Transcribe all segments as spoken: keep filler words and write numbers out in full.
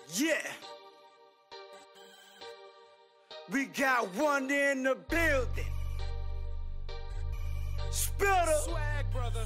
Yeah, we got one in the building. Spitter, Swag brother,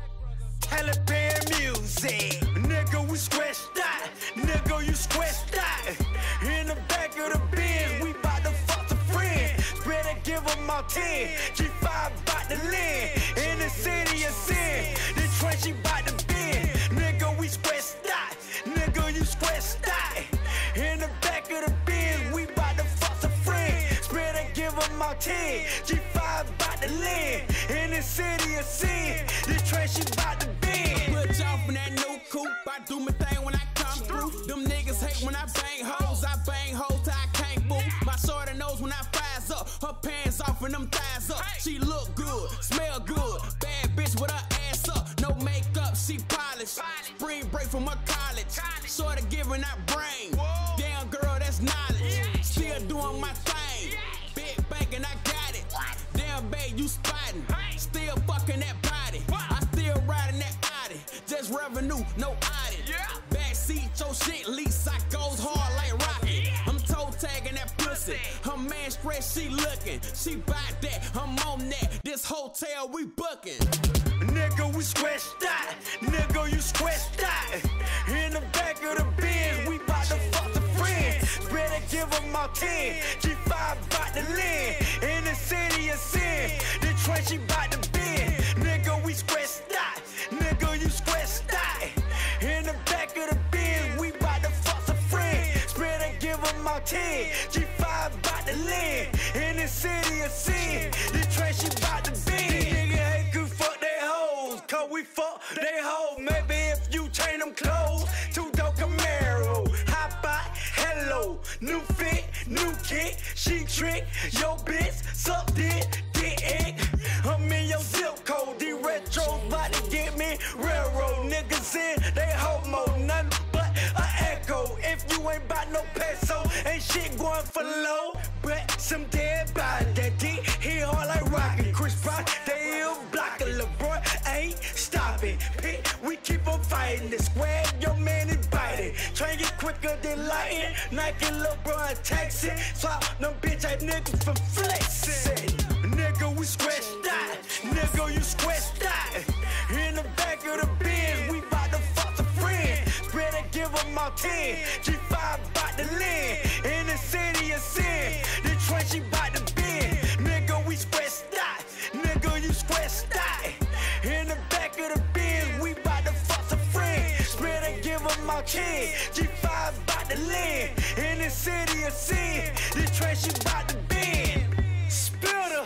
Taliban music. Nigga, we scratched out. Nigga, you scratched out. In the back of the Benz, we bout to fuck the friend. Better give them all ten. G five bout to land. In the city of sin, the train she bout to bend. Nigga, we scratched out. Nigga, you scratched out. In the back of the Benz, we bout to fuck the friend. Better give them all ten. G five bout to land. In the city of sin, the train she bout to bend. put y'all in that new coupe. I do my thing when I come through. Them niggas hate when I bang hoes. I bang hoes till I can't move. My shorty knows when I fires up. Her pants off and them thighs up. She look good, smell good. Bad bitch with her ass up. No makeup, she polished. Spring break from her college. Shorty giving that brain. Damn girl, that's knowledge. Still doing my thing. Big bank and I got it. Damn babe, you spotting. Still fucking that body. I still riding that Audi. Just revenue, no audit. Backseat your shit, lease I goes hard like rocket. I'm toe tagging that pussy. Her man stressed, she looking. She bout that, I'm on that. This hotel we booking. Nigga, we scratched out. Nigga, you scratched out. In the back of the Benz, we bout to fuck the friend. Better give them all ten. G five bout to land. In the city of sin, the train she bout to bend. Nigga, we scratched out. Nigga, you scratched out. In the back of the Benz, we bout to fuck the friend. Better give them all ten. G five bout to land. In the city of sin, the train she bout to bend. These niggas hate good fuck they hoes, cause we fuck they hoes. Maybe if you change them clothes, two door Camaro, hot bot, hello, new fit, new kick, she trick, yo bitch, suck dick, dick egg. I'm in your zip code, these retros bout to get me railroad. Niggas in, they homo, nothing but a echo. If you ain't bout no peso, ain't shit going for low. But some dead body, that dick, he hard like rocket. Chris Brown, they ill blocker, LeBron ain't stopping. Pick, we keep on fighting. The square, your man is biting. Train get quicker than lightning. Nike, LeBron, taxi. Swap them bitch ass niggas for flexing. Nigga, we scratched out. Nigga, you scratched out. In the back of the Benz, we bout to fuck the friend. Better give them all ten. G five bout to land. In the city of sin, the train she bout to bend. Nigga, we scratched out. Nigga, you scratched out. In the back of the Benz, we bout to fuck the friend. Better give them all ten. G five bout to land. In the city of sin, the train she bout to bend. Spitter,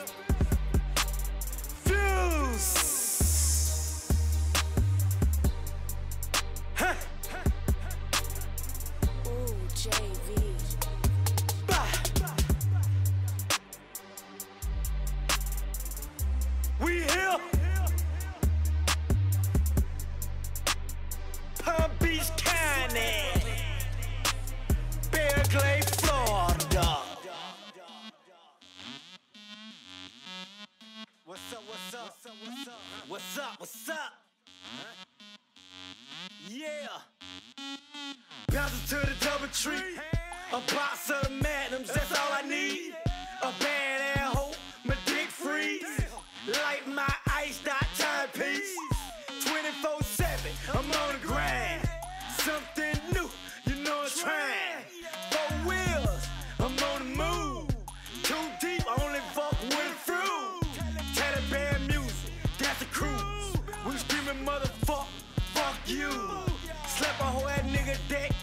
Fuse, huh? Ooh, J V. Bah. We here, Palm Beach County, Bear Glade, Florida. What's up, what's up, what's up, what's up, what's up, what's up? Yeah. Bounce to the double tree. A box of the magnums, that's all I need. A bad ass hoe, my dick freeze. Like my iced out timepiece. twenty-four seven, I'm on the grind. Something new, you know I'm trying. Four wheels, I'm on the move. Too deep, only fuck with a fruit. Taliban music, that's the cruise. We screaming motherfuck, fuck you. Slap a whole ass nigga deck,